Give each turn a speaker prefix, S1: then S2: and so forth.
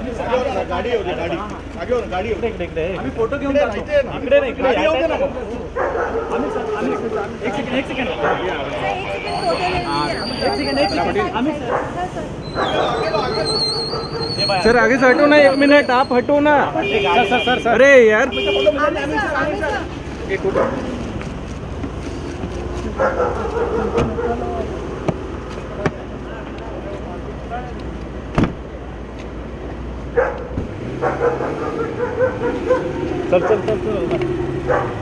S1: गाडी होती गाडी आगे हो ना गाडी इकडे आम्ही फोटो घेऊन जातो इकडे नाही इकडे येऊ दे ना आम्ही एक सेकंड आम्ही
S2: सर आगे से हटो ना, 1 मिनट आप हटो ना। सर अरे यार एक फोटो
S1: चल